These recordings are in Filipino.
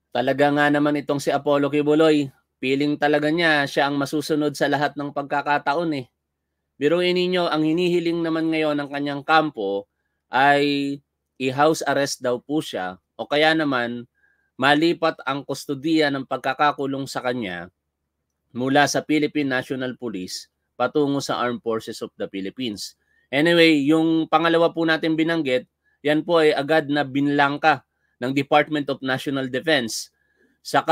Talaga nga naman itong si Apollo Kibuloy, feeling talaga niya siya ang masusunod sa lahat ng pagkakataon eh. Biruin ninyo, ang hinihiling naman ngayon ng kanyang kampo ay i-house arrest daw po siya o kaya naman malipat ang kustodiya ng pagkakakulong sa kanya mula sa Philippine National Police patungo sa Armed Forces of the Philippines. Anyway, yung pangalawa po natin binanggit, yan po ay agad na binlangka ng Department of National Defense. Saka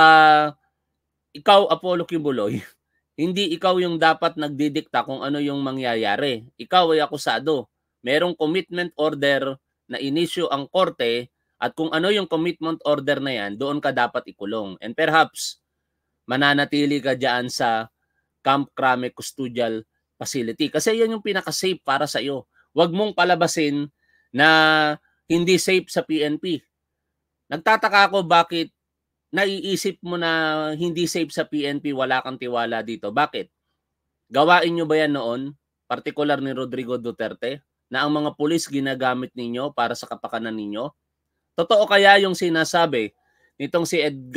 ikaw, Apollo Kibuloy, hindi ikaw yung dapat nagdidikta kung ano yung mangyayari. Ikaw ay akusado. Merong commitment order na inisyu ang korte at kung ano yung commitment order na yan, doon ka dapat ikulong. And perhaps, mananatili ka dyan sa Camp Crame Custodial Facility. Kasi yan yung pinaka-safe para sa iyo. Huwag mong palabasin na hindi safe sa PNP. Nagtataka ako bakit naiisip mo na hindi safe sa PNP, wala kang tiwala dito. Bakit? Gawain nyo ba yan noon, partikular ni Rodrigo Duterte, na ang mga pulis ginagamit ninyo para sa kapakanan ninyo? Totoo kaya yung sinasabi nitong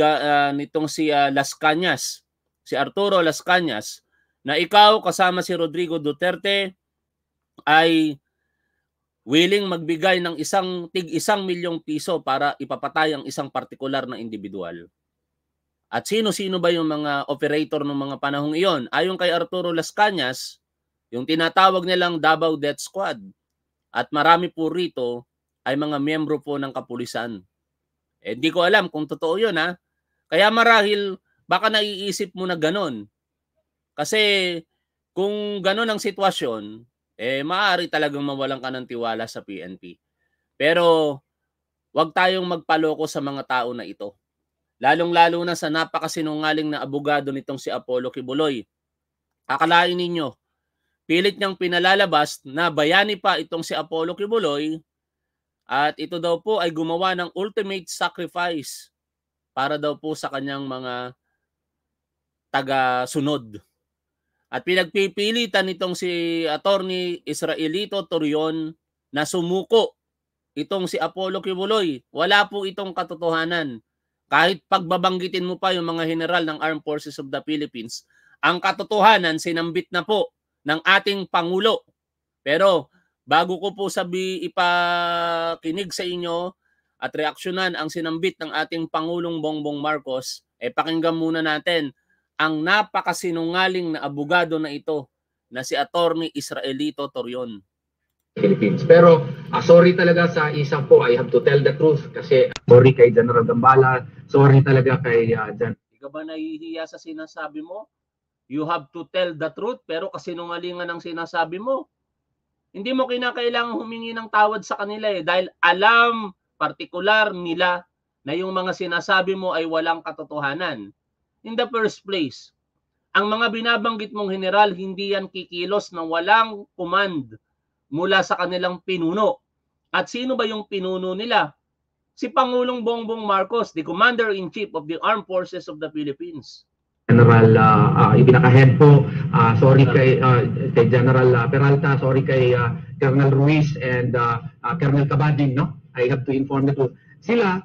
si Las Cañas, si Arturo Las Cañas, na ikaw kasama si Rodrigo Duterte ay willing magbigay ng tig-1 milyong piso para ipapatay ang isang partikular na individual? At sino-sino ba yung mga operator ng mga panahong iyon? Ayon kay Arturo Las Cañas, yung tinatawag nilang Davao Death Squad. At marami po rito ay mga miyembro po ng kapulisan. Di ko alam kung totoo yun ha. Kaya marahil baka naiisip mo na ganon. Kasi kung ganon ang sitwasyon, maaari talagang mawalan ka ng tiwala sa PNP. Pero wag tayong magpaloko sa mga tao na ito. Lalong-lalo na sa napakasinungaling na abogado nitong si Apollo Kibuloy. Akalain ninyo, pilit niyang pinalalabas na bayani pa itong si Apollo Kibuloy at ito daw po ay gumawa ng ultimate sacrifice para daw po sa kanyang mga taga-sunod. At pinagpipilitan nitong si Attorney Israelito Torion na sumuko itong si Apollo Kibuloy. Wala po itong katotohanan. Kahit pagbabanggitin mo pa yung mga general ng Armed Forces of the Philippines, ang katotohanan sinambit na po ng ating Pangulo. Pero bago ko po ipakinig sa inyo at reaksyonan ang sinambit ng ating Pangulong Bongbong Marcos, pakinggan muna natin ang napakasinungaling na abogado na ito na si Attorney Israelito Torion. Philippines. Pero sorry talaga sa isang po, I have to tell the truth kasi sorry kay General Gambala, sorry talaga kay Hindi ka ba nahihiya sa sinasabi mo? You have to tell the truth pero kasinungalingan ang sinasabi mo. Hindi mo kinakailangan humingi ng tawad sa kanila dahil alam partikular nila na yung mga sinasabi mo ay walang katotohanan. In the first place, ang mga binabanggit mong general hindi yan kikilos ng walang command mula sa kanilang pinuno. At sino ba yung pinuno nila? Si Pangulong Bongbong Marcos, the Commander-in-Chief of the Armed Forces of the Philippines. General, yung pinaka-head po, sorry kay General Peralta, sorry kay Colonel Ruiz and Colonel Cabading, no? I have to inform you. Sila,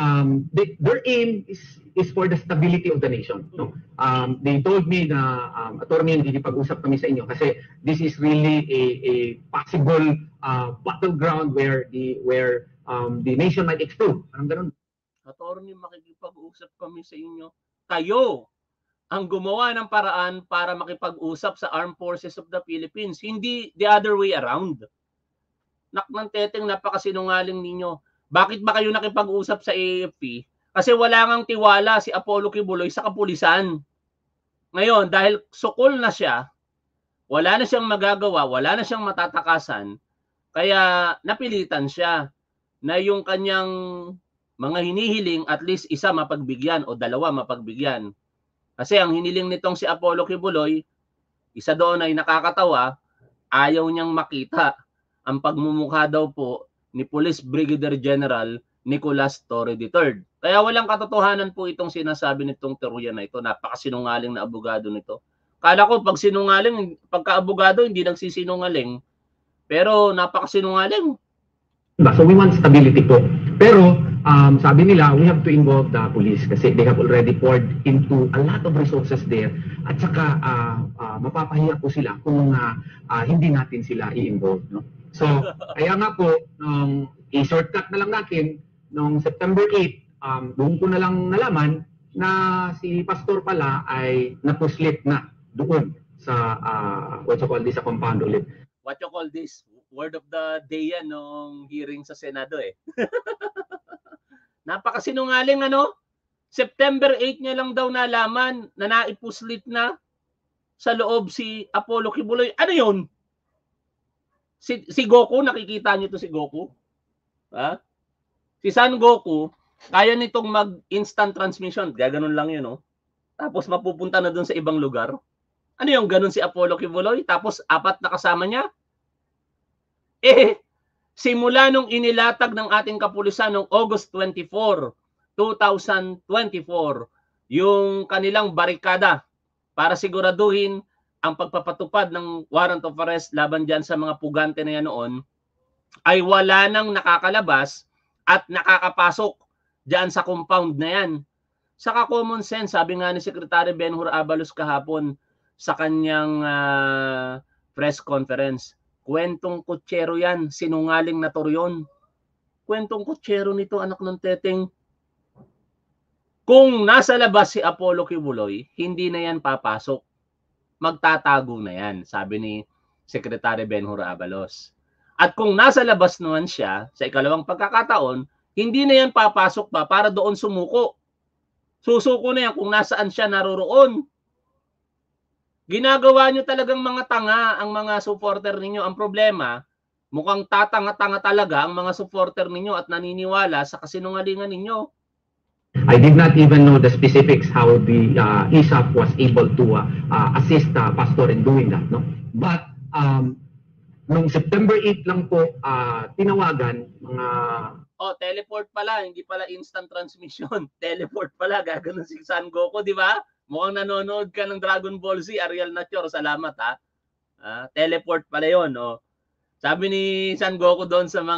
their aim is for the stability of the nation. No? They told me na attorney, hindi pag-usap kami sa inyo kasi this is really a possible battleground where the nation might explode. Parang ganun. Attorney, makikipag-usap kami sa inyo. Kayo ang gumawa ng paraan para makipag-usap sa Armed Forces of the Philippines, hindi the other way around. Naknang teteng, napakasinungaling ninyo. Bakit ba kayo nakipag-usap sa AFP? Kasi wala ngang tiwala si Apollo Kibuloy sa kapulisan. Ngayon, dahil sukol na siya, wala na siyang magagawa, wala na siyang matatakasan, kaya napilitan siya na yung kanyang mga hinihiling at least isa mapagbigyan o dalawa mapagbigyan. Kasi ang hiniling nitong si Apollo Kibuloy, isa doon ay nakakatawa, ayaw niyang makita ang pagmumukha daw po ni Police Brigadier General Nicolas Torre III. Kaya walang katotohanan po itong sinasabi nitong teorya na ito. Napakasinungaling na abogado nito. Kala ko pag sinungaling, pagka-abogado hindi nagsisinungaling. Pero napakasinungaling. So we want stability po. Pero sabi nila, we have to involve the police kasi they have already poured into a lot of resources there. At saka mapapahiya po sila kung hindi natin sila i-involve. No? So, kaya nga po, i-shortcut na lang natin, noong September 8, doon ko na lang nalaman na si Pastor pala ay napuslit na doon sa, what you call this, sa compound ulit. What you call this? Word of the day yan nung hearing sa Senado eh. Napakasinungaling ano? September 8 niya lang daw nalaman na naipuslit na sa loob si Apollo Kibuloy. Ano yun? Si Goku, nakikita niyo to si Goku? Ha? Si Son Goku, kaya nitong mag-instant transmission. Gaganon lang yun, no? Tapos mapupunta na dun sa ibang lugar. Ano yung ganun si Apollo Kibuloy? Tapos 4 na kasama niya? Simula nung inilatag ng ating kapulisan noong August 24, 2024, yung kanilang barikada para siguraduhin ang pagpapatupad ng warrant of arrest laban dyan sa mga pugante na yan noon, ay wala nang nakakalabas at nakakapasok dyan sa compound na yan. Saka common sense, sabi nga ni Secretary Benhur Abalos kahapon sa kanyang press conference, kwentong kutsero yan, sinungaling na toryon. Kwentong kutsero nito, anak ng teteng. Kung nasa labas si Apollo Kibuloy, hindi na yan papasok. Magtatago na yan, sabi ni Secretary Benhur Abalos. At kung nasa labas naman siya, sa ikalawang pagkakataon, hindi na yan papasok pa para doon sumuko. Susuko na yan kung nasaan siya naroroon. Ginagawa nyo talagang mga tanga ang mga supporter ninyo. Ang problema, mukhang tatanga-tanga talaga ang mga supporter ninyo at naniniwala sa kasinungalingan ninyo. I did not even know the specifics how the ISAF was able to assist Pastor in doing that. No? But noong September 8 lang po tinawagan mga... teleport pala, hindi pala instant transmission. Teleport pala, gaganon si Son Goku, di ba? Mukhang nanonood ka ng Dragon Ball Z, Ariel Nachor, salamat ha. Teleport pala yun. No? Sabi ni Son Goku doon sa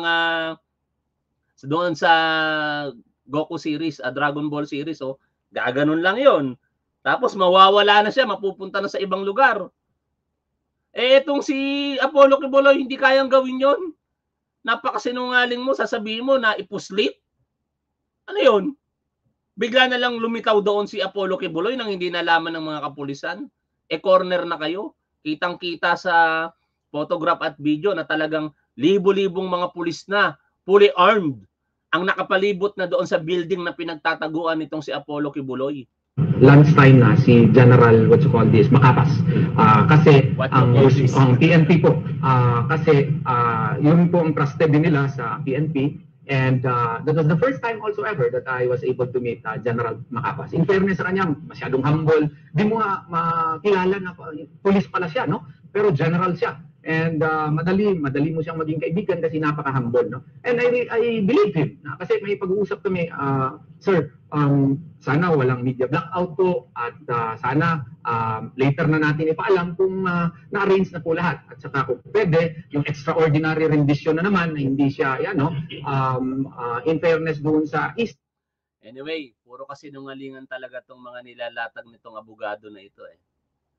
Goku series, Dragon Ball series, gaganon lang yon. Tapos mawawala na siya, mapupunta na sa ibang lugar. Etong si Apollo Kibuloy, hindi kayang gawin yon. Napakasinungaling mo, sasabihin mo na ipuslit. Ano yon? Bigla na lang lumitaw doon si Apollo Kibuloy nang hindi nalaman ng mga kapulisan. Corner na kayo. Kitang-kita sa photograph at video na talagang libo-libong mga pulis na, fully armed, ang nakapalibot na doon sa building na pinagtataguan nitong si Apollo Kibuloy. Lunchtime na si General, what you call this, Macapas. Kasi ang PNP po, kasi yun po ang trusted din nila sa PNP. And that was the first time also ever that I was able to meet General Macapas. In fairness sa kanya, masyadong humble. Di mo nga makilala na police pala siya, no? Pero general siya. And madali mo siyang maging kaibigan kasi napaka-humble, no? And I believe him. Kasi may pag-uusap kami, sir, sana walang media blackout po at sana later na natin ipaalam kung na-arrange na po lahat. At saka kung pwede, yung extraordinary rendition na naman na hindi siya, in fairness doon sa East. Anyway, puro kasi nungalingan talaga tong mga nilalatag nitong abogado na ito eh.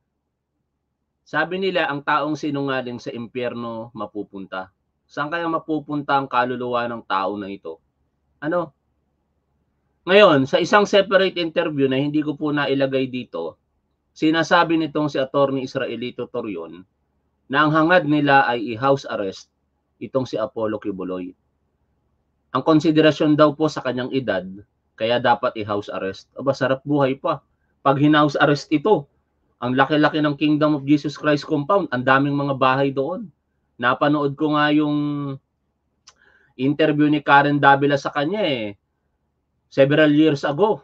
Sabi nila, ang taong sinungaling sa impyerno mapupunta. Saan kaya mapupunta ang kaluluwa ng tao na ito? Ano? Ngayon, sa isang separate interview na hindi ko po nailagay dito, sinasabi nitong si Attorney Israelito Torion na ang hangad nila ay i-house arrest itong si Apollo Kibuloy. Ang konsiderasyon daw po sa kanyang edad, kaya dapat i-house arrest. Aba, sarap buhay pa. Pag hinouse arrest ito, ang laki-laki ng Kingdom of Jesus Christ compound, ang daming mga bahay doon. Napanood ko nga yung interview ni Karen Davila sa kanya several years ago.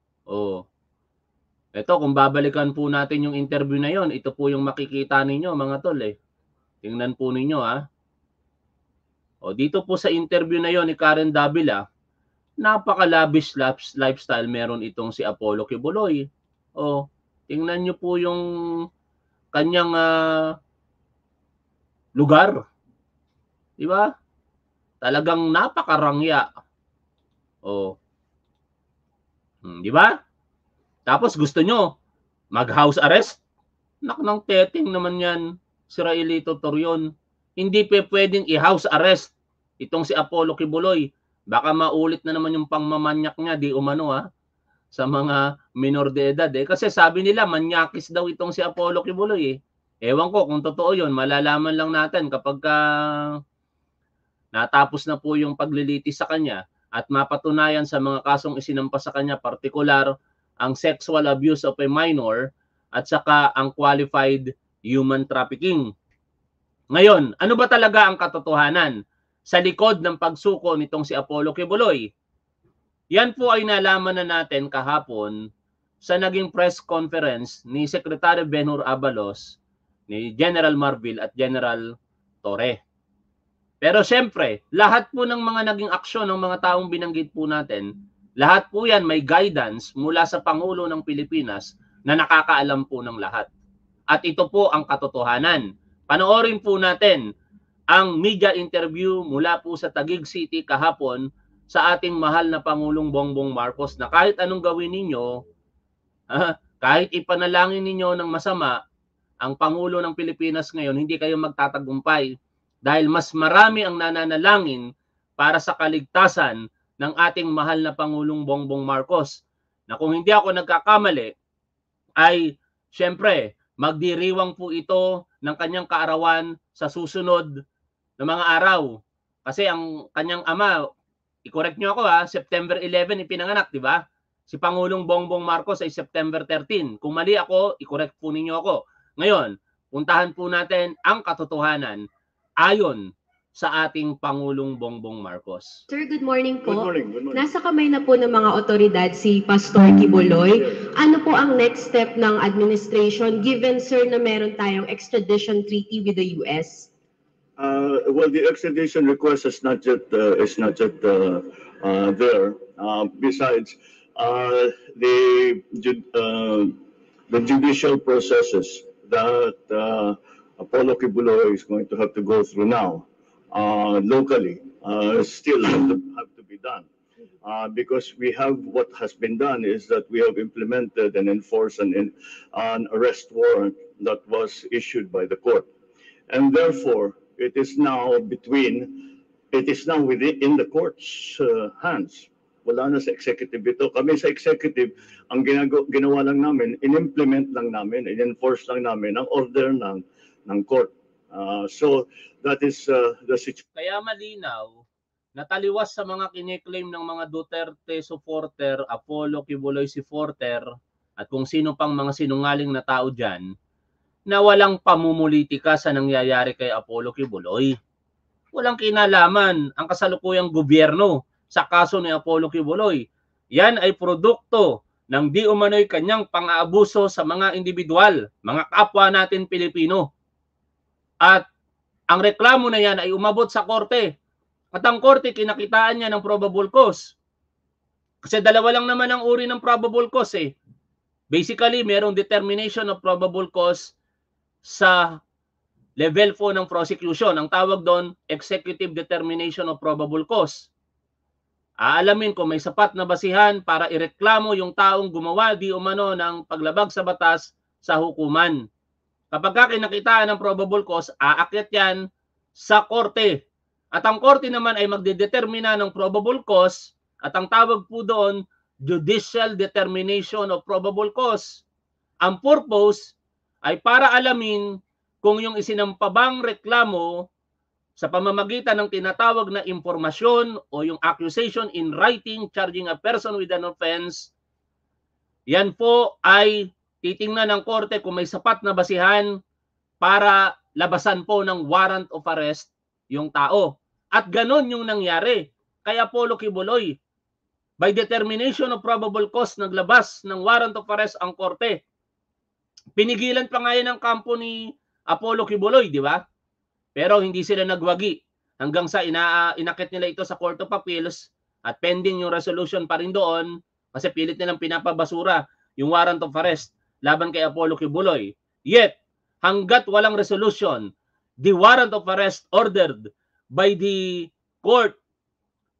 Ito, kung babalikan po natin yung interview na yon, ito po yung makikita ninyo mga tol Tingnan po ninyo dito po sa interview na yon ni Karen Davila, napaka-lavish lifestyle meron itong si Apollo Kibuloy. Tingnan nyo po yung kanyang lugar. Di ba? Talagang napakarangya. O, di ba? Tapos gusto nyo mag-house arrest? Nak ng teteng naman yan, si Raelito Torion. Hindi pwedeng i-house arrest itong si Apollo Kibuloy. Baka maulit na naman yung pangmamanyak niya, di umano sa mga minor de edad Kasi sabi nila, manyakis daw itong si Apollo Kibuloy Ewan ko kung totoo yun, malalaman lang natin kapag natapos na po yung paglilitis sa kanya at mapatunayan sa mga kasong isinampa sa kanya, partikular ang sexual abuse of a minor at saka ang qualified human trafficking. Ngayon, ano ba talaga ang katotohanan sa likod ng pagsuko nitong si Apollo Kibuloy? Yan po ay nalaman na natin kahapon sa naging press conference ni Secretary Benhur Abalos, ni General Marbil at General Torre. Pero siyempre, lahat po ng mga naging aksyon ng mga taong binanggit po natin, lahat po yan may guidance mula sa Pangulo ng Pilipinas na nakakaalam po ng lahat. At ito po ang katotohanan. Panoorin po natin ang media interview mula po sa Taguig City kahapon sa ating mahal na Pangulong Bongbong Marcos na kahit anong gawin ninyo, kahit ipanalangin ninyo ng masama, ang Pangulo ng Pilipinas ngayon, hindi kayo magtatagumpay dahil mas marami ang nananalangin para sa kaligtasan ng ating mahal na Pangulong Bongbong Marcos. Na kung hindi ako nagkakamali, ay siyempre magdiriwang po ito ng kanyang kaarawan sa susunod na mga araw. Kasi ang kanyang ama, i-correct nyo ako September 11 ipinanganak, di ba? Si Pangulong Bongbong Marcos ay September 13. Kung mali ako, i-correct po ninyo ako. Ngayon, puntahan po natin ang katotohanan ayon sa ating Pangulong Bongbong Marcos. Sir, good morning po. Good morning, good morning. Nasa kamay na po ng mga otoridad si Pastor Kibuloy. Ano po ang next step ng administration given, sir, na meron tayong extradition treaty with the US? Well, the extradition request is not yet there. Besides, the judicial processes that Apollo Kibuloy is going to have to go through now, locally, still have to be done. Because we have, what has been done is that we have implemented and enforced an arrest warrant that was issued by the court. And therefore, it is now within the court's hands. Wala na sa executive ito. Kami sa executive, ang ginawa lang namin, in-implement lang namin, in-enforce lang namin ang order ng court. So that is the situation. Kaya malinaw, nataliwas sa mga kiniklaim ng mga Duterte supporter, Apollo Kibuloy supporter, at kung sino pang mga sinungaling na tao dyan, na walang pamumulitika sa nangyayari kay Apollo Kibuloy. Walang kinalaman ang kasalukuyang gobyerno sa kaso ni Apollo Kibuloy. Yan ay produkto ng di umano'y kanyang pang-aabuso sa mga individual, mga kapwa natin Pilipino. At ang reklamo na yan ay umabot sa korte. At ang korte, kinakitaan niya ng probable cause. Kasi dalawa lang naman ang uri ng probable cause Basically, merong determination of probable cause sa level 4 ng prosecution. Ang tawag doon, executive determination of probable cause. Aalamin kung may sapat na basihan para ireklamo yung taong gumawa di umano ng paglabag sa batas sa hukuman. Kapag kinakitaan ng probable cause, aakyat yan sa korte. At ang korte naman ay magdedetermina ng probable cause at ang tawag po doon, judicial determination of probable cause. Ang purpose ay para alamin kung yung isinampabang reklamo sa pamamagitan ng tinatawag na impormasyon o yung accusation in writing charging a person with an offense, yan po ay titingnan ng korte kung may sapat na basihan para labasan po ng warrant of arrest yung tao. At ganon yung nangyari kay Apollo Kibuloy. By determination of probable cause, naglabas ng warrant of arrest ang korte. Pinigilan pa nga yan ng kampo ni Apollo Kibuloy, di ba? Pero hindi sila nagwagi hanggang sa inakit nila ito sa Court of Appeals at pending yung resolution pa rin doon kasi pilit nilang pinapabasura yung warrant of arrest laban kay Apollo Kibuloy. Yet, hanggat walang resolution, the warrant of arrest ordered by the court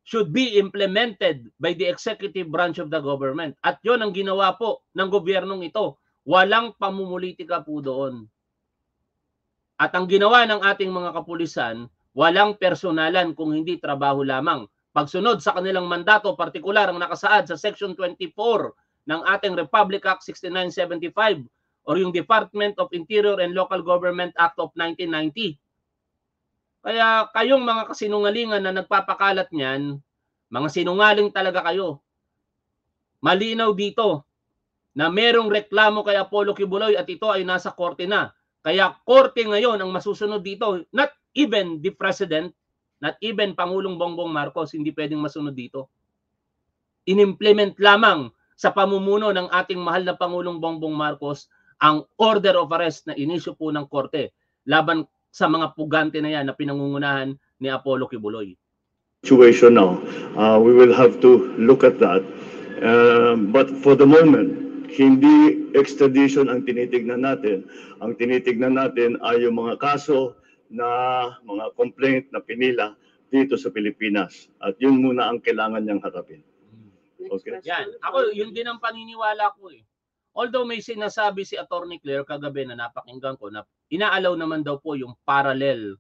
should be implemented by the executive branch of the government. At yon ang ginawa po ng gobyernong ito. Walang pamumulitika po doon. At ang ginawa ng ating mga kapulisan, walang personalan kung hindi trabaho lamang. Pagsunod sa kanilang mandato, partikular ang nakasaad sa Section 24 ng ating Republic Act 6975 or yung Department of Interior and Local Government Act of 1990. Kaya kayong mga kasinungalingan na nagpapakalat niyan, mga sinungaling talaga kayo. Malinaw dito na merong reklamo kay Apollo Kibuloy at ito ay nasa korte na. Kaya korte ngayon ang masusunod dito. Not even the President, not even Pangulong Bongbong Marcos, hindi pwedeng masunod dito. Inimplement lamang sa pamumuno ng ating mahal na Pangulong Bongbong Marcos ang order of arrest na inisyu po ng korte laban sa mga pugante na yan na pinangungunahan ni Apollo Kibuloy. Situation now, we will have to look at that. But for the moment, hindi extradition ang tinitignan natin. Ang tinitignan natin ay yung mga kaso na mga complaint na pinila dito sa Pilipinas. At yun muna ang kailangan niyang harapin. Okay. Yan. Ako, yun din ang paniniwala ko eh. Although may sinasabi si Attorney Claire kagabi na napakinggan ko na inaalaw naman daw po yung parallel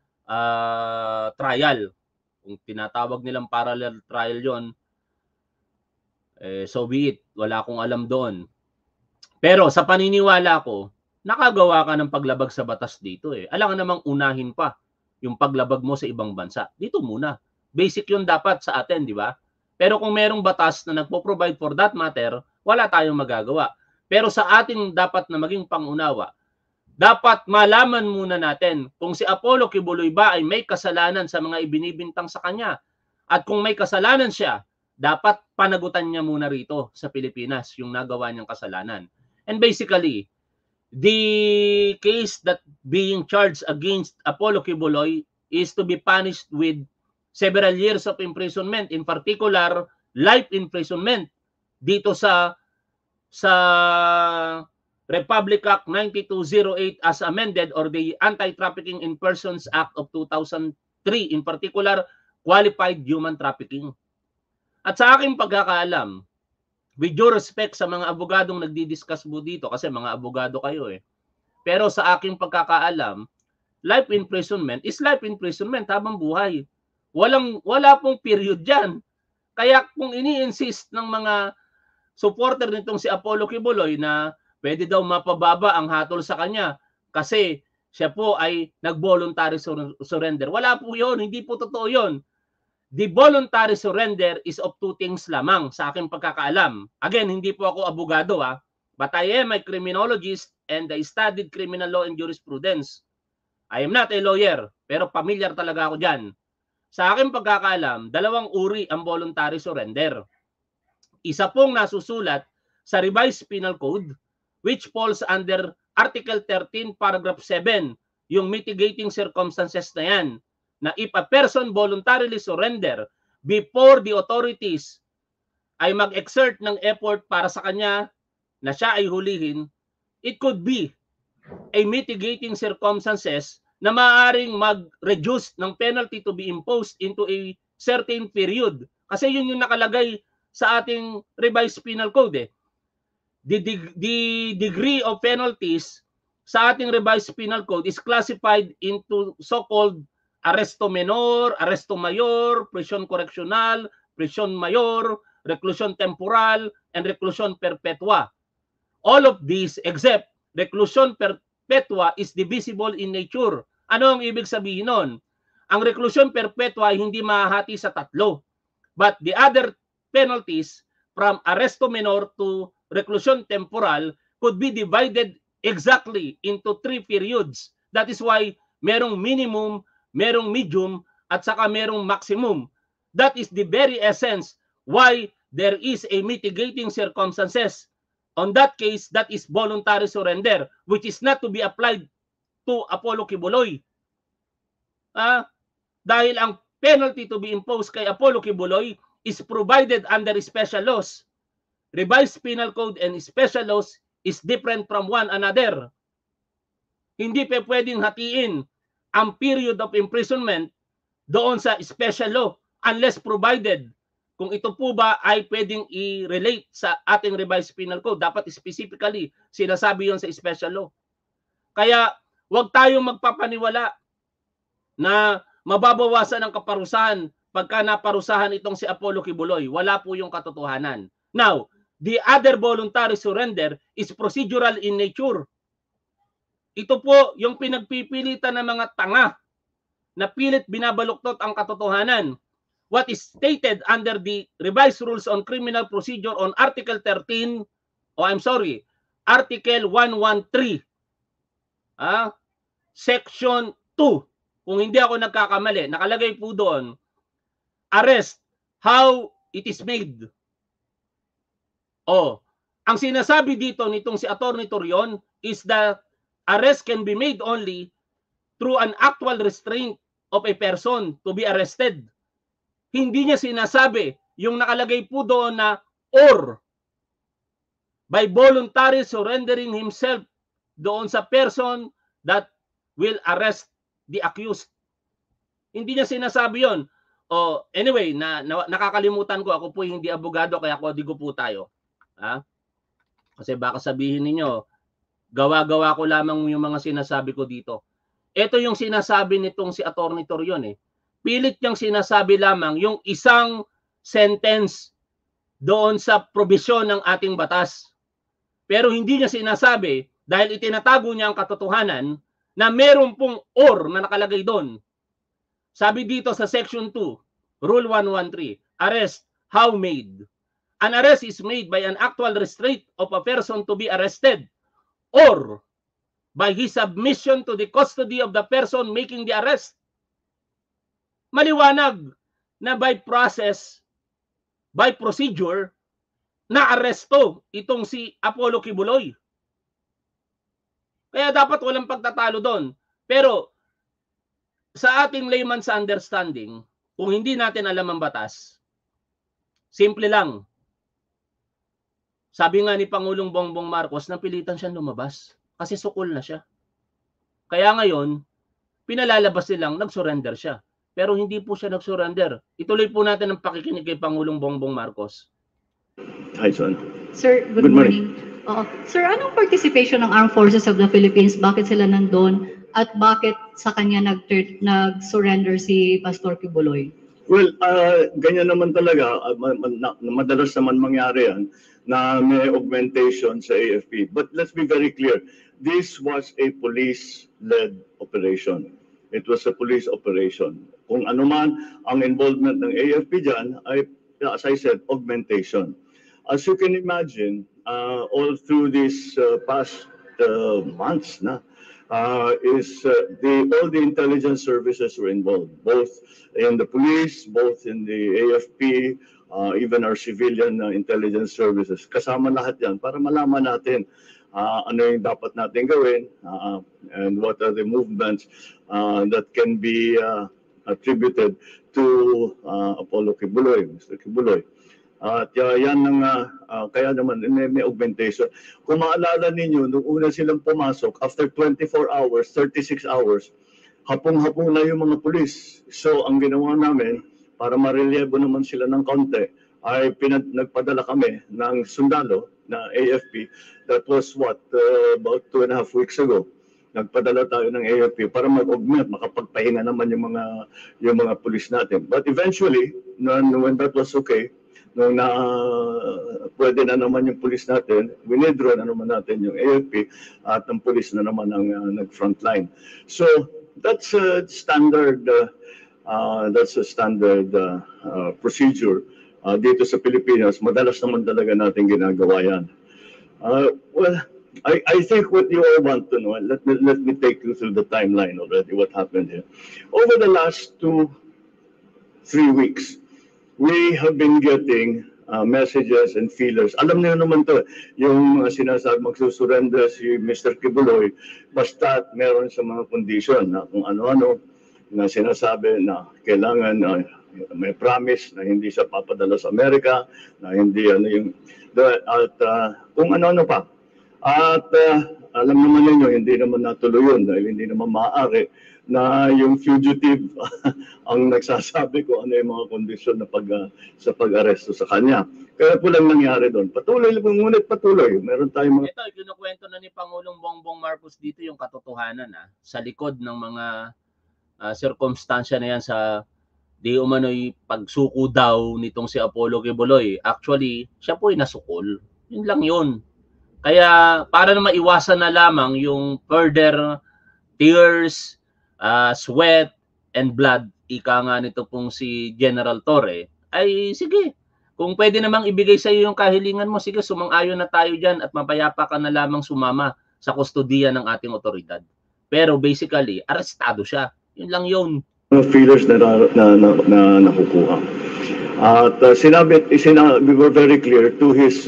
trial. Kung tinatawag nilang parallel trial yon, so be it. Wala akong alam doon. Pero sa paniniwala ko, nakagawa ka ng paglabag sa batas dito eh. Alangan namang unahin pa yung paglabag mo sa ibang bansa. Dito muna. Basic yun dapat sa atin, di ba? Pero kung merong batas na nagpo-provide for that matter, wala tayong magagawa. Pero sa ating dapat na maging pangunawa, dapat malaman muna natin kung si Apollo Kibuloy ba ay may kasalanan sa mga ibinibintang sa kanya. At kung may kasalanan siya, dapat panagutan niya muna rito sa Pilipinas yung nagawa niyang kasalanan. And basically, the case that being charged against Apollo Kibuloy is to be punished with several years of imprisonment, in particular, life imprisonment dito sa Republic Act 9208 as amended or the Anti-Trafficking in Persons Act of 2003, in particular, qualified human trafficking. At sa aking pagkakaalam, with due respect sa mga abogadong nagdi-discuss mo dito, kasi mga abogado kayo eh, pero sa aking pagkakaalam, life imprisonment is life imprisonment habang buhay. Wala pong period dyan. Kaya kung ini-insist ng mga supporter nitong si Apollo Kibuloy na pwede daw mapababa ang hatol sa kanya kasi siya po ay nag-voluntary surrender. Wala po yun. Hindi po totoo yun. The voluntary surrender is of two things lamang sa aking pagkakaalam. Again, hindi po ako abogado but I am a criminologist and I studied criminal law and jurisprudence. I am not a lawyer, pero familiar talaga ako dyan. Sa aking pagkakaalam, dalawang uri ang voluntary surrender. Isa pong nasusulat sa Revised Penal Code, which falls under Article 13, Paragraph 7, yung mitigating circumstances na yan, na if a person voluntarily surrender before the authorities ay mag-exert ng effort para sa kanya na siya ay hulihin, it could be a mitigating circumstances na maaaring mag-reduce ng penalty to be imposed into a certain period. Kasi yun yung nakalagay sa ating Revised Penal Code eh. The degree of penalties sa ating Revised Penal Code is classified into so-called arresto menor, arresto mayor, prison correctional, prison mayor, reclusion temporal, and reclusion perpetua. All of these except reclusion perpetua is divisible in nature. Ano ang ibig sabihin nun? Ang reclusion perpetua ay hindi mahahati sa tatlo. But the other penalties from arresto menor to reclusion temporal could be divided exactly into 3 periods. That is why merong minimum, merong medium, at saka merong maximum. That is the very essence why there is a mitigating circumstances. On that case, that is voluntary surrender, which is not to be applied to Apollo Kibuloy. Dahil ang penalty to be imposed kay Apollo Kibuloy is provided under special laws. Revised Penal Code and special laws is different from one another. Hindi pwedeng hatiin ang period of imprisonment doon sa special law unless provided kung ito po ba ay pwedeng i-relate sa ating revised penal code. Dapat specifically sinasabi yon sa special law. Kaya huwag tayong magpapaniwala na mababawasan ang kaparusahan pagka naparusahan itong si Apollo Kibuloy. Wala po yung katotohanan. Now, the other voluntary surrender is procedural in nature. Ito po yung pinagpipilitan ng mga tanga na pilit binabaluktot ang katotohanan. What is stated under the revised rules on criminal procedure on Article 13, Article 113, Section 2. Kung hindi ako nagkakamali, nakalagay po doon, arrest, how it is made. Ang sinasabi dito nitong si Attorney Torion is that arrest can be made only through an actual restraint of a person to be arrested. Hindi niya sinasabi yung nakalagay po doon na or by voluntary surrendering himself doon sa person that will arrest the accused. Hindi niya sinasabi yon. Anyway, nakakalimutan ko, ako po hindi abogado kaya kodigo po tayo. Kasi baka sabihin ninyo, gawa-gawa ko lamang yung mga sinasabi ko dito. Ito yung sinasabi nitong si Attorney Torion. Pilit niyang sinasabi lamang yung isang sentence doon sa probisyon ng ating batas. Pero hindi niya sinasabi dahil itinatago niya ang katotohanan na meron pong or na nakalagay doon. Sabi dito sa Section 2, Rule 113, arrest, how made? An arrest is made by an actual restraint of a person to be arrested or by his submission to the custody of the person making the arrest. Maliwanag na by process, by procedure, na aresto itong si Apollo Kibuloy. Kaya dapat walang pagtatalo doon. Pero sa ating layman's understanding, kung hindi natin alam ang batas, simple lang. Sabi nga ni Pangulong Bongbong Marcos, napilitan siyang lumabas kasi sukol na siya. Kaya ngayon, pinalalabas nilang nag-surrender siya. Pero hindi po siya nag-surrender. Ituloy po natin ang pakikinig kay Pangulong Bongbong Marcos. Hi, son. Sir, good morning. Sir, anong participation ng Armed Forces of the Philippines? Bakit sila nandun? At bakit sa kanya nag-surrender si Pastor Kibuloy? Well, ganyan naman talaga. Madalas naman mangyari yan na may augmentation sa AFP. But let's be very clear. This was a police-led operation. It was a police operation. Kung ano man ang involvement ng AFP dyan ay, as I said, augmentation. As you can imagine, all through these past months na, all the intelligence services were involved, both in the police, both in the AFP, even our civilian intelligence services. Kasama lahat yan para malaman natin ano yung dapat natin gawin and what are the movements that can be attributed to Apollo Kibuloy, Mr. Kibuloy. At yan ang kaya naman may augmentation. Kung maalala ninyo, nung una silang pumasok, after 24 hours, 36 hours, hapong-hapong na yung mga pulis. So ang ginawa namin, para marelyebo naman sila ng konti, ay nagpadala kami ng sundalo na AFP. That was about 2.5 weeks ago. Nagpadala tayo ng AFP para mag-augment, makapagpahinga naman yung mga pulis natin. But eventually, when that was okay, nung pwede na naman yung pulis natin, winidraw na naman natin yung AFP at ang pulis na naman ang nag-frontline. So that's a standard procedure dito sa Pilipinas. Madalas naman talaga natin ginagawa yan. Well, I think what you all want to know, let me take you through the timeline already, what happened here. Over the last 2-3 weeks, we have been getting messages and feelers. Alam niyo naman to, yung sinasabi magsusurrender si Mr. Kibuloy, basta meron sa mga condition na kung ano-ano na sinasabi na kailangan may promise na hindi siya papadala sa Amerika, na hindi kung ano-ano pa. At alam naman ninyo, hindi naman natuloy yun dahil hindi naman maaari na yung fugitive ang nagsasabi ko ano yung mga kondisyon na sa pag-aresto sa kanya. Kaya po lang nangyari doon. Patuloy, ngunit patuloy. Meron tayong mga... Ito, kinukwento na ni Pangulong Bongbong Marcos dito yung katotohanan sa likod ng mga sirkumstansya na yan sa di umano'y pagsuko daw nitong si Apollo Quiboloy. Actually, siya po'y nasukol. Yun lang yun. Kaya para na maiwasan na lamang yung further tears, sweat, and blood, ika nga nito pong si General Torre, ay sige, kung pwede namang ibigay sa iyo yung kahilingan mo, sige, sumang-ayon na tayo dyan at mapayapa ka na lamang sumama sa kustodiya ng ating otoridad. Pero basically, arestado siya. Yun lang yun. Feelers na nakukuha. At we were very clear to his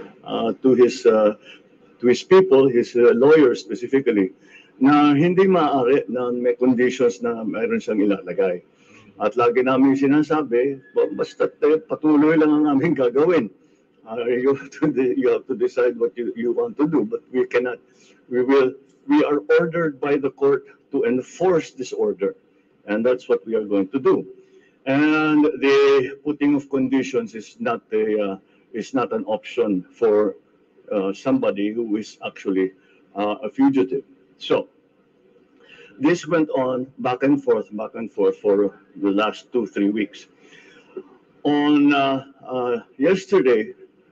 people, his lawyers specifically, na hindi maaari na may conditions na mayroon siyang ilalagay. At lagi namin sinasabi, basta patuloy lang ang aming gagawin. You have to decide what you want to do, but we cannot. We are ordered by the court to enforce this order, and that's what we are going to do. And the putting of conditions is not an option for somebody who is actually a fugitive. So this went on back and forth for the last 2-3 weeks. On yesterday,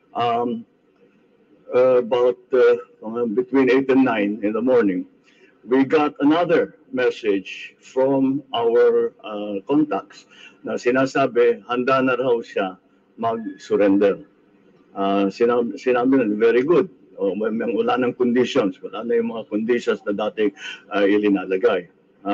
about between 8 and 9 in the morning, we got another message from our contacts na sinasabi handa na raw siya mag-surrender. Sinabi na, very good. Wala ng conditions. Wala na yung mga conditions na dati ilinalagay.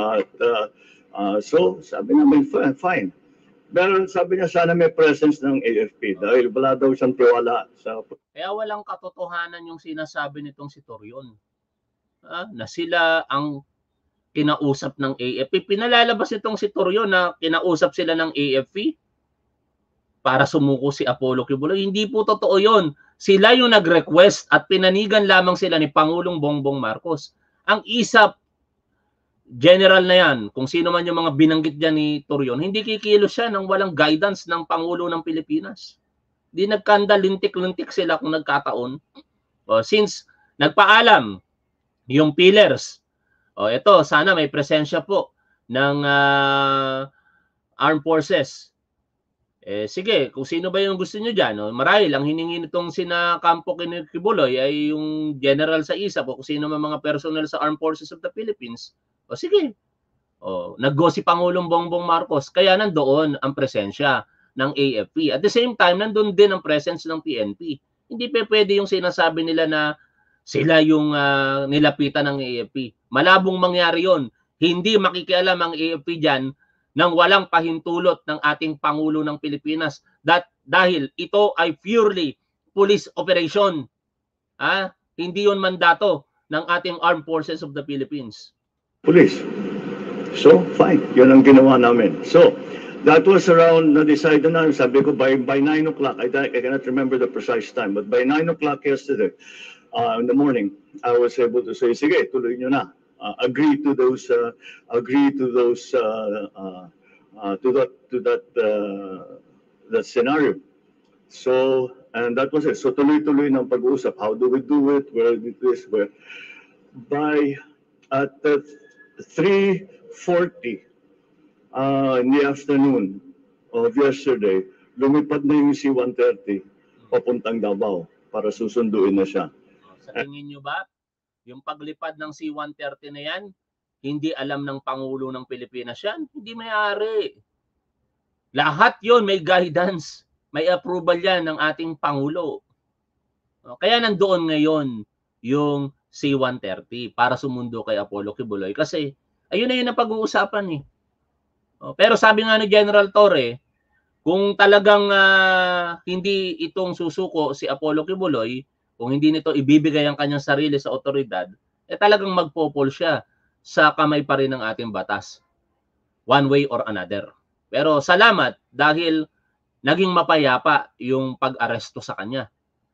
So, sabi namin, fine. Pero sabi niya, sana may presence ng AFP dahil wala daw siyang tiwala sa... Kaya walang katotohanan yung sinasabi nitong si Torion. Na sila ang kinausap ng AFP. Pinalalabas itong si Torion na kinausap sila ng AFP para sumuko si Apollo Quiboloy. Hindi po totoo yun. Sila yung nag-request at pinanigan lamang sila ni Pangulong Bongbong Marcos. Ang ISAP general na yan, kung sino man yung mga binanggit dyan ni Torion, hindi kikilos siya nang walang guidance ng Pangulo ng Pilipinas. Di nagkanda, lintik-lintik sila kung nagkataon. Since nagpaalam yung pillars, ito, sana may presensya po ng armed forces. Sige, kung sino ba yung gusto nyo dyan, marahil ang hiningi nitong sina Campo Quiboloy ay yung general sa ISAP o kung sino man mga personnel sa Armed Forces of the Philippines. Sige, nag-go si Pangulong Bongbong Marcos, kaya nandoon ang presensya ng AFP. At the same time, nandun din ang presence ng PNP. Hindi pwede yung sinasabi nila na sila yung nilapitan ng AFP. Malabong mangyari yon. Hindi makikialam ang AFP dyan nang walang pahintulot ng ating Pangulo ng Pilipinas dahil ito ay purely police operation. Hindi yon mandato ng ating Armed Forces of the Philippines. Police. So, fine. Yun ang ginawa namin. So, that was around, na-decide na, sabi ko, by 9 o'clock, I cannot remember the precise time, but by 9 o'clock yesterday, in the morning, I was able to say, sige, tuloy nyo na. Agree to that scenario. So, and that was it. So, tuloy-tuloy ng pag-uusap. How do we do it? Where do we do this? Where? At 3:40 in the afternoon of yesterday, lumipad na yung C-130 papuntang Davao para susunduin na siya. Sa tingin nyo ba, yung paglipad ng C-130 na yan, hindi alam ng Pangulo ng Pilipinas yan? Hindi may-ari. Lahat yon may guidance, may approval yan ng ating Pangulo. Kaya nandoon ngayon yung C-130 para sumundo kay Apollo Quiboloy kasi ayun na yun ang pag-uusapan . Pero sabi nga ni General Torre, kung talagang hindi itong susuko si Apollo Quiboloy, kung hindi nito ibibigay ang kanyang sarili sa otoridad, talagang magpopol siya sa kamay pa rin ng ating batas. One way or another. Pero salamat dahil naging mapayapa yung pag-aresto sa kanya.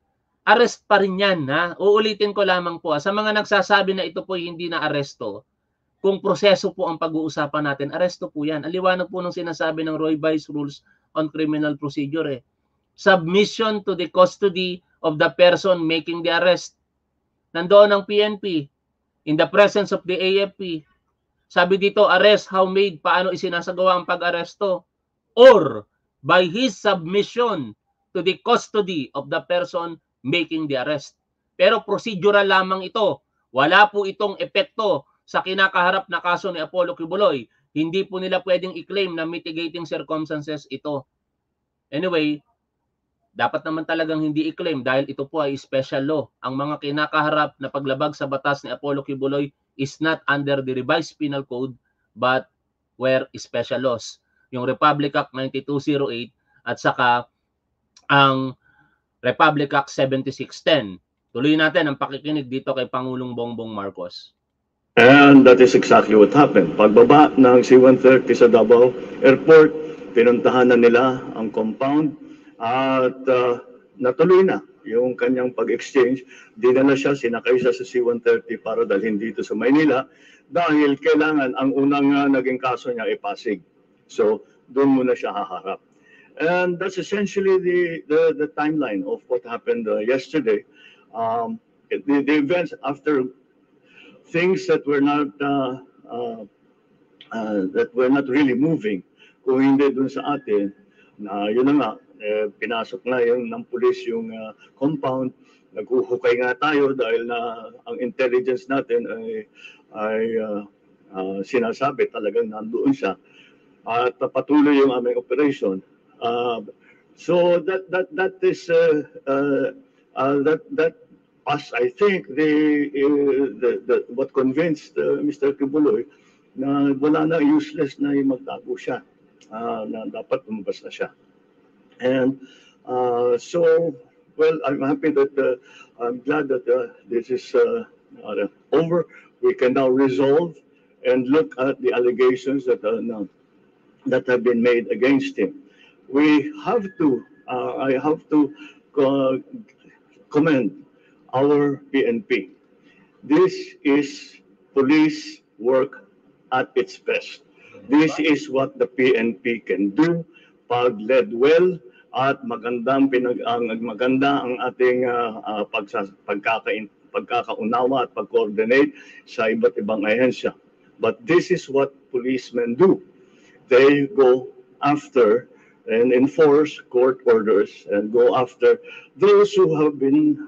arrest pa rin yan. Ha? Uulitin ko lamang po. Sa mga nagsasabi na ito po hindi na aresto, kung proseso po ang pag-uusapan natin, aresto po yan. Ang liwanag po ng sinasabi ng Roy Vice Rules on Criminal Procedure. Submission to the custody of the person making the arrest. Nandoon ang PNP in the presence of the AFP. Sabi dito, arrest, how made, paano isinasagawa ang pag-aresto? Or by his submission to the custody of the person making the arrest. Pero procedural lamang ito. Wala po itong epekto sa kinakaharap na kaso ni Apollo Quiboloy. Hindi po nila pwedeng i-claim na mitigating circumstances ito. Anyway, dapat naman talagang hindi i-claim dahil ito po ay special law. Ang mga kinakaharap na paglabag sa batas ni Apollo Quiboloy is not under the revised penal code but were special laws. Yung Republic Act 9208 at saka ang Republic Act 7610. Tuloy natin ang pakikinig dito kay Pangulong Bongbong Marcos. And that is exactly what happened. Pagbaba ng C-130 sa Davao Airport, pinuntahan na nila ang compound at natuloy na yung kanyang pag-exchange. Dinala siya, sinakay siya sa C-130 para dalhin dito sa Maynila dahil kailangan ang unang naging kaso niya ay Pasig. So, doon muna siya haharap. And that's essentially the timeline of what happened yesterday. The events after things that were not really moving, kung hindi dun sa atin, na yun na nga, pinasok na yung ng pulis yung compound, naghuhukay nga tayo dahil na ang intelligence natin ay sinasabi talagang nandoon siya at patuloy yung aming operation. So that is that us, I think, what convinced Mr. Quiboloy na wala na, useless na yung magtago siya, na dapat lumabas na siya. And so, well, I'm happy that, I'm glad that this is over. We can now resolve and look at the allegations that have been made against him. We have to, I have to commend our PNP. This is police work at its best. This is what the PNP can do pag led well at maganda ang ating pagkakaunawa at pag-coordinate sa iba't ibang ahensya. But this is what policemen do. They go after and enforce court orders and go after those who have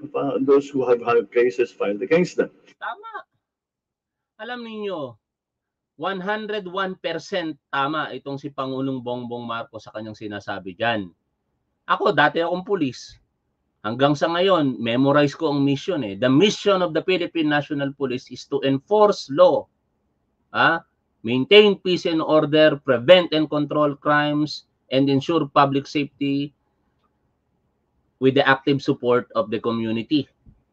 had cases filed against them. Tama. Alam niyo, 101% tama itong si Pangulong Bongbong Marcos sa kanyang sinasabi diyan. Ako, dati akong pulis. Hanggang sa ngayon, memorize ko ang mission eh. The mission of the Philippine National Police is to enforce law. Maintain peace and order, prevent and control crimes, and ensure public safety with the active support of the community.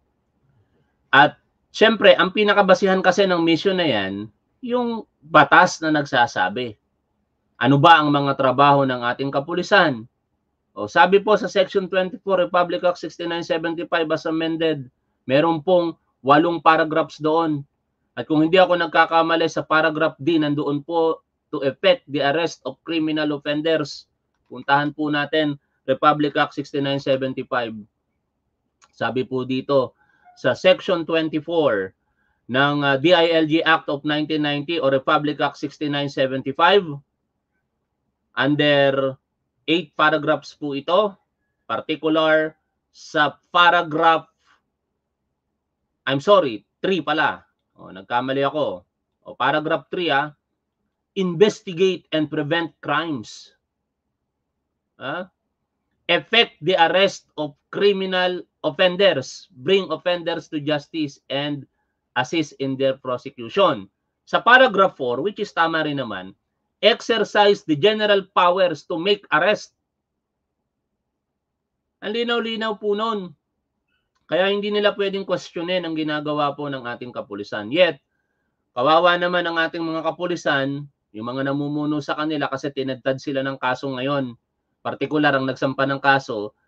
At syempre, ang pinakabasihan kasi ng mission na yan, yung batas na nagsasabi. Ano ba ang mga trabaho ng ating kapulisan? O, sabi po sa Section 24 Republic Act 6975 as amended, meron pong 8 paragraphs doon. At kung hindi ako nagkakamali sa paragraph D, nandoon po to effect the arrest of criminal offenders. Puntahan po natin Republic Act 6975. Sabi po dito sa Section 24 ng DILG Act of 1990 o Republic Act 6975, under 8 paragraphs po ito, particular sa paragraph, 3 pala. O, nagkamali ako. O, paragraph 3, investigate and prevent crimes. Effect the arrest of criminal offenders, bring offenders to justice, and assist in their prosecution. Sa paragraph 4, which is tama rin naman, exercise the general powers to make arrest. Ang linaw-linaw po nun. Kaya hindi nila pwedeng questionin ang ginagawa po ng ating kapulisan. Yet, kawawa naman ang ating mga kapulisan, yung mga namumuno sa kanila kasi tinadtad sila ng kaso ngayon. Partikular ang nagsampa ng kaso,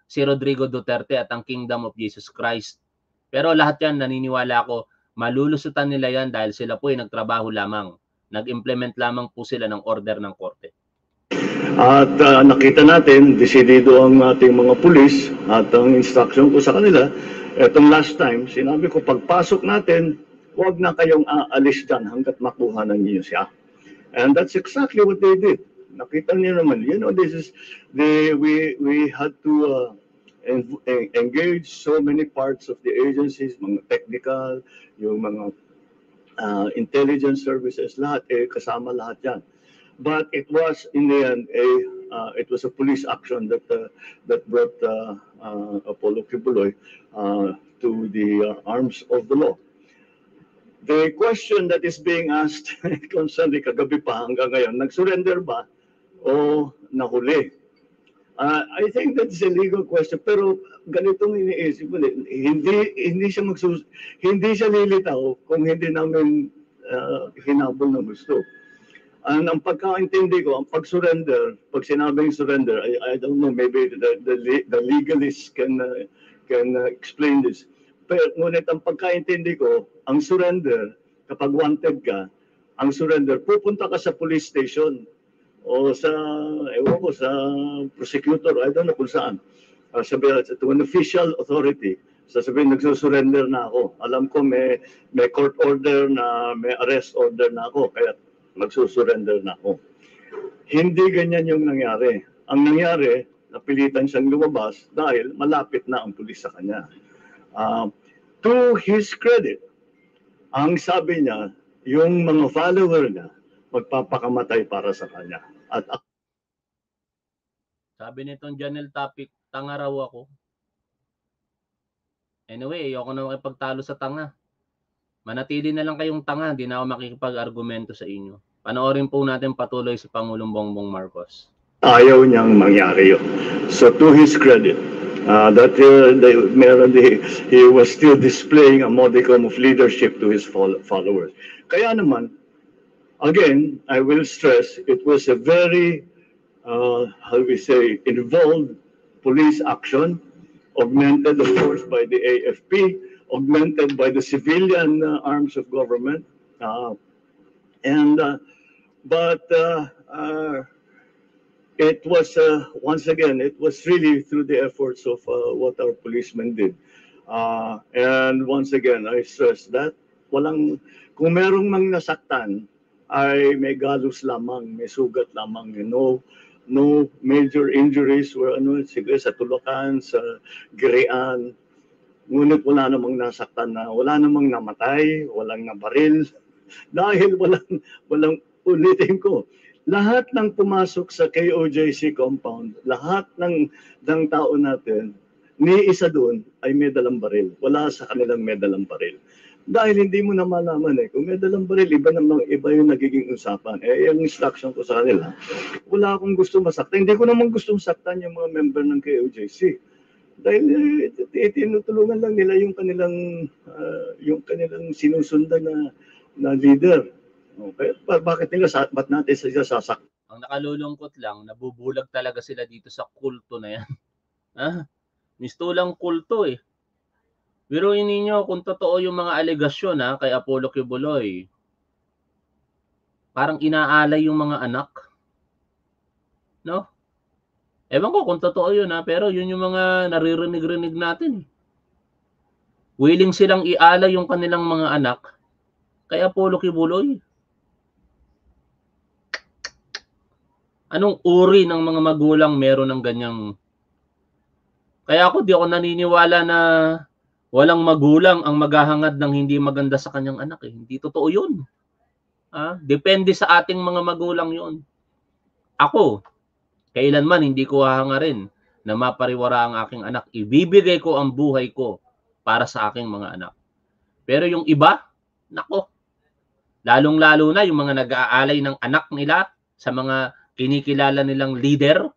si Rodrigo Duterte at ang Kingdom of Jesus Christ. Pero lahat yan, naniniwala ako, malulusutan nila yan dahil sila po ay nagtrabaho lamang. Nag-implement lamang po sila ng order ng korte. At nakita natin, desidido ang ating mga pulis at ang instruction ko sa kanila, etong last time, sinabi ko, pagpasok natin, huwag na kayong aalis dyan hanggat makuha na niyo siya. And that's exactly what they did. Nakita niyo naman, you know, we had to engage so many parts of the agencies, mga technical, yung mga intelligence services, lahat, kasama lahat yan. But it was in the end it was a police action that brought Apollo Kibuloy to the arms of the law. The question that is being asked constantly kagabi pa hanggang ngayon, nag-surrender ba o nahuli? I think that's a legal question, pero ganitong iniisip ko, hindi siya lilitaw kung hindi namin hinabol ng gusto. Ang pagkaintindi ko, ang pag-surrender, pag sinabing surrender, I don't know, maybe the legalists can explain this. Pero ngunit ang pagkaintindi ko, ang surrender, kapag wanted ka, ang surrender, pupunta ka sa police station o sa, ewan ko, sa prosecutor, I don't know kung saan. Sabihin, to an official authority, sasabihin, nagsusurrender na ako. Alam ko may court order na, may arrest order na ako, kaya magsusurrender na ako. Hindi ganyan yung nangyari. Ang nangyari, napilitan siyang lumabas dahil malapit na ang pulis sa kanya. To his credit, ang sabi niya, yung mga follower niya, magpapakamatay para sa kanya. At sabi nitong Janelle Topic, tanga raw ako. Anyway, ayoko na makipagtalo sa tanga. Manatili na lang kayong tanga, hindi na ako makikipag-argumento sa inyo. Panoorin po natin patuloy si Pangulong Bongbong Marcos. Ayaw niyang mangyari yun. So to his credit, he was still displaying a modicum of leadership to his followers. Kaya naman, again, I will stress, it was a very, how we say, involved police action, augmented, of course, by the AFP, augmented by the civilian arms of government. It was, once again, it was really through the efforts of what our policemen did. And once again, I stress that kung merong mang nasaktan, ay may galos lamang, may sugat lamang, no major injuries were sige, sa tulakan, sa girian. Ngunit wala namang nasaktan na, wala namang namatay, walang nabaril. Dahil walang ulitin ko. Lahat ng pumasok sa KOJC compound, lahat ng tao natin, ni isa doon ay may dalang baril. Wala sa kanilang may dalang baril. Dahil hindi mo na malaman kung may dalang baril, iba yung nagiging usapan. Yung instruction ko sa kanila, wala akong gusto masaktan. Hindi ko naman gusto masaktan yung mga member ng KOJC. Dahil tinutulungan lang nila yung kanilang sinusundan na leader. Okay. Ba't natin sila sasaktan? Ang nakalulungkot lang, nabubulag talaga sila dito sa kulto na yan. Mistulang kulto eh. Biruin ninyo kung totoo yung mga alegasyon kay Apollo Kibuloy. Parang inaalay yung mga anak. No? Ewan ko kung totoo yun pero yun yung mga naririnig-rinig natin. Willing silang ialay yung kanilang mga anak kay Apollo Kibuloy. Anong uri ng mga magulang meron ng ganyang? Kaya di ako naniniwala na walang magulang ang maghahangad ng hindi maganda sa kanyang anak. Hindi totoo yun. Depende sa ating mga magulang yun. Ako, kailanman hindi ko hahangarin na mapariwara ang aking anak. Ibibigay ko ang buhay ko para sa aking mga anak. Pero yung iba, nako, lalong-lalo na yung mga nag-aalay ng anak nila sa mga kinikilala nilang leader,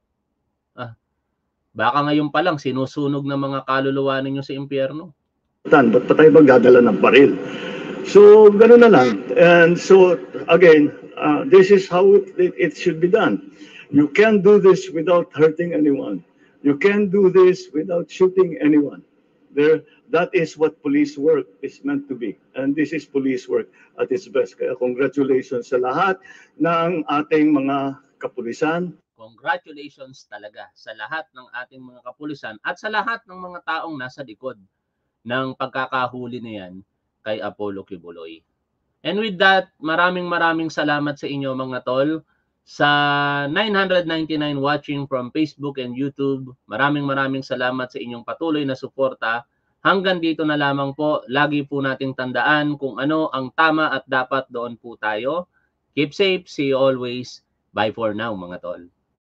baka ngayon pa lang sinusunog ng mga kaluluwa ninyo sa impyerno. Ba't pa tayo magdadala ng baril? So, gano'n na lang. And so, again, this is how it should be done. You can't do this without hurting anyone. You can do this without shooting anyone. That is what police work is meant to be. And this is police work at its best. Kaya congratulations sa lahat ng ating mga kapulisan. Congratulations talaga sa lahat ng ating mga kapulisan at sa lahat ng mga taong nasa likod ng pagkakahuli na yan kay Apollo Quiboloy. And with that, maraming salamat sa inyo mga tol. Sa 999 watching from Facebook and YouTube, maraming salamat sa inyong patuloy na suporta. Hanggang dito na lamang po, lagi po nating tandaan kung ano ang tama at dapat doon po tayo. Keep safe, see you always. Bye for now mga tol.